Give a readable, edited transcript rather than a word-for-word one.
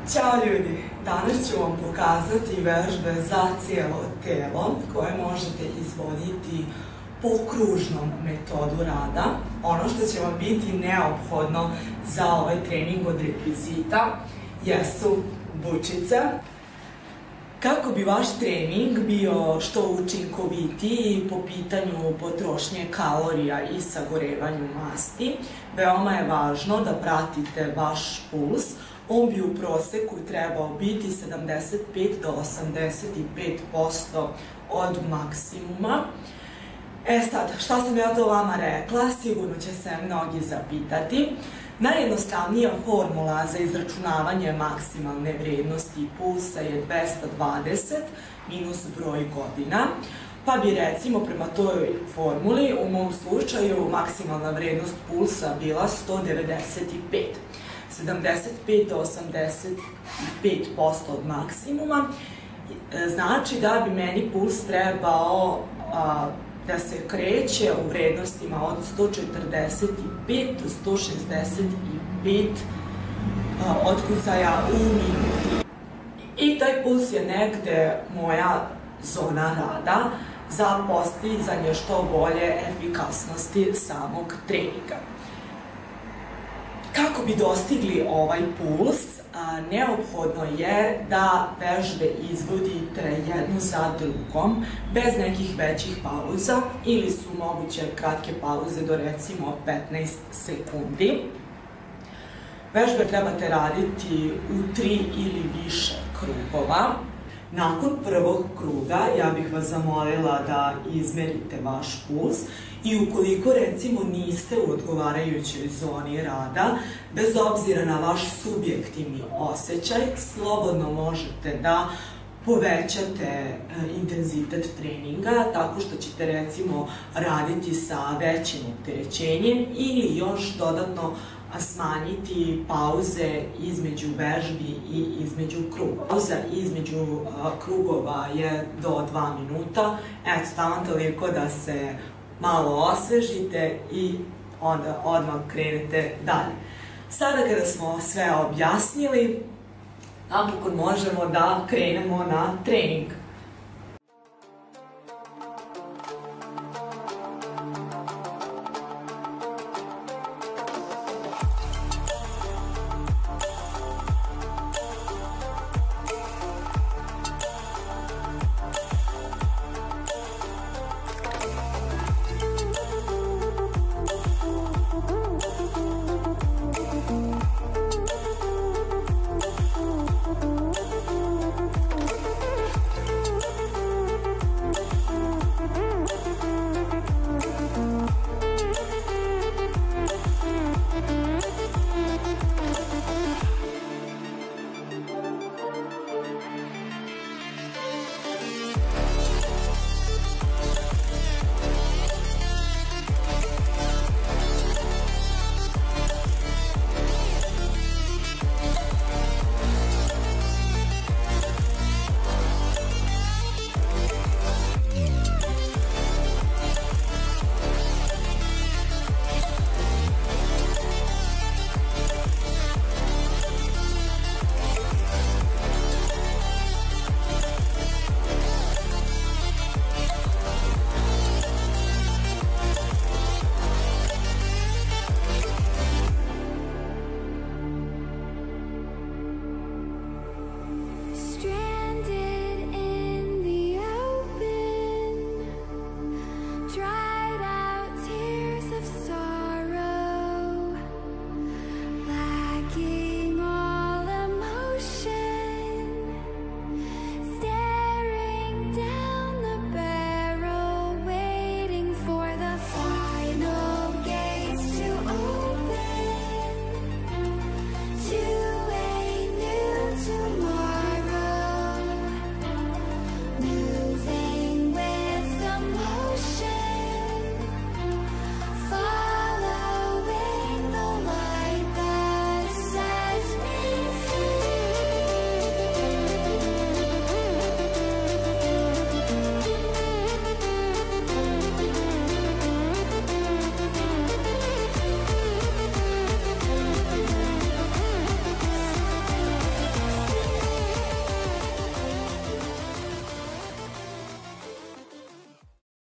Ćao ljudi, danas ću vam pokazati vežbe za cijelo telo koje možete izvoditi po kružnom metodu rada. Ono što će vam biti neophodno za ovaj trening od rekvizita jesu bučice. Kako bi vaš trening bio što učinkovitiji po pitanju potrošnje kalorija i sagorevanju masti, veoma je važno da pratite vaš puls. On bi u proseku trebao biti 75 do 85% od maksimuma. Sad, šta sam ja to vama rekla? Sigurno će se mnogi zapitati. Najjednostavnija formula za izračunavanje maksimalne vrednosti pulsa je 220 minus broj godina. Pa bi recimo prema toj formuli u mom slučaju maksimalna vrednost pulsa bila 195. 75 do 85% od maksimuma, znači da bi meni puls trebao da se kreće u vrednostima od 145 do 165 otkucaja u minuti. I taj puls je negde moja zona rada za postizanje što bolje efikasnosti samog treninga. Kako bi dostigli ovaj puls, neophodno je da vežbe izvodite jednu za drugom, bez nekih većih pauza ili su moguće kratke pauze do recimo 15 sekundi. Vežbe trebate raditi u 3 ili više krugova. Nakon prvog kruga ja bih vas zamolila da izmerite vaš puls i ukoliko recimo niste u odgovarajućoj zoni rada, bez obzira na vaš subjektivni osjećaj, slobodno možete da povećate intenzitet treninga tako što ćete recimo raditi sa većim opterećenjem ili još dodatno smanjiti pauze između vežbi i između krugova. Pauza između krugova je do 2 minuta, eto tamo toliko da se malo osvežite i onda odmah krenete dalje. Sada kada smo sve objasnili, napokon možemo da krenemo na trening.